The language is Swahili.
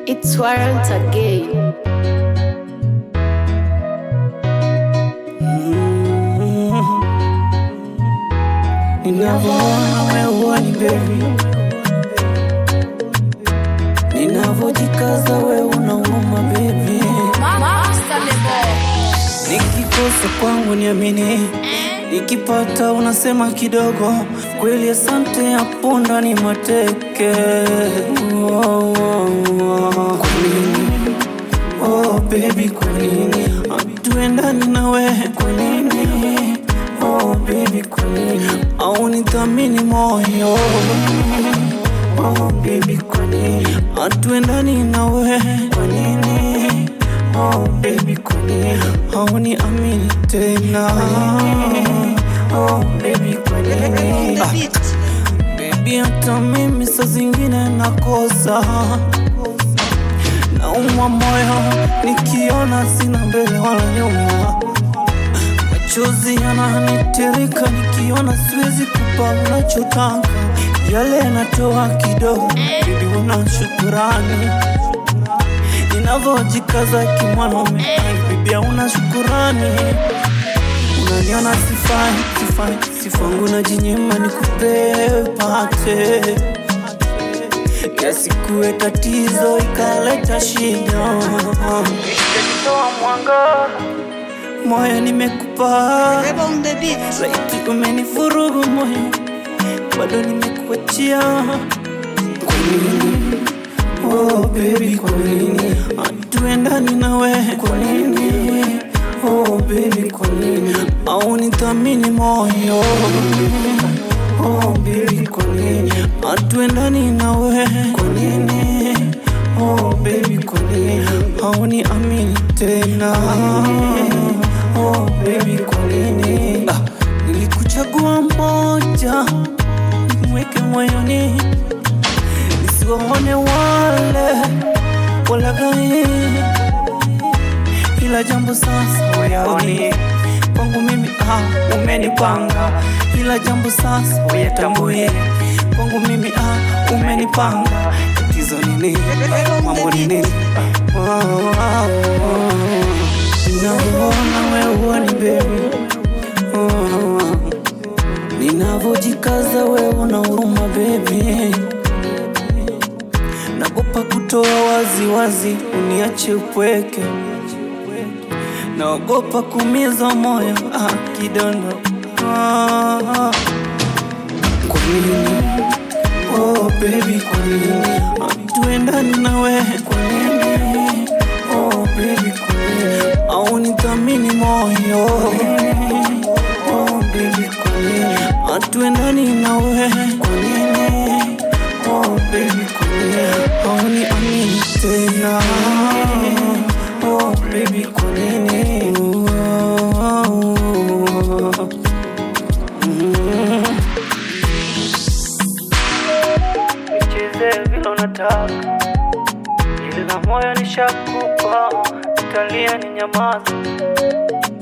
It's Warrant again. Ninavyoona wewe ni baby, ninavyojikaza wewe unauma baby. Nikikosa kwangu niamini, nikipata unasema kidogo. Kweli asante hapo ndani mateke. Kwa nini? Oh baby kwa nini? Tuendani na wewe kwa nini? Oh baby kwa nini? Au nithamini moyo. Oh baby kwa nini? Tuendani na wewe kwa nini? Oh baby kwa nini? Au niamini tena. Oh baby kwa nini? Baby hata mimi saa zingine nakosa, naumwa moyo nikiona sina mbele wala nyuma. Machozi yananitirika nikiona siwezi kupa unachotaka. Yale natoa kidogo, baby una shukurani. Ninavyojikaza kimwanaume, baby una shukurani. Unaniona sifangu najinyima nikupe pate. Yasikuwe tatizo ikaleta shida. Nikajitoa mwanga, moyo nimekupa. Laiti umenifurugu moyo, bado nimekuachia. Kwa nini? Oh baby kwa nini? Tuendani na wewe kwa nini? Oh baby kwa nini? Au nithamini moyo. Oh baby kwa nini? Tuendani na wewe kwa nini? Oh baby kwa nini? Au niamini tena. Oh baby kwa nini? Nilikuchagua mmoja, nimweke moyoni, nisiwaone wale walaghai. Ila jambo sasa uyaoni, kwangu mimi umenipanga. Ila jambo sasa uyatambue, kwangu mimi umenipanga. Tatizo nini? Mambo nini? Ninavyona wewe ni baby, ninavyojikaza wewe una huruma baby. Naogopa kutoa wazi, uniache upweke. Naogopa kumiza moyo kidondo. Kwa nini? Oh baby kwa nini? Tuendani na wewe kwa nini? Oh baby kwa nini? Au nithamini moyo. Oh baby kwa nini? Tuendani na wewe kwa nini? Oh baby kwa nini? Au niamini tena. Oh baby kwa nini? Nicheze vile unataka, ili na moyo nishakupa. Italia ni nyamaza.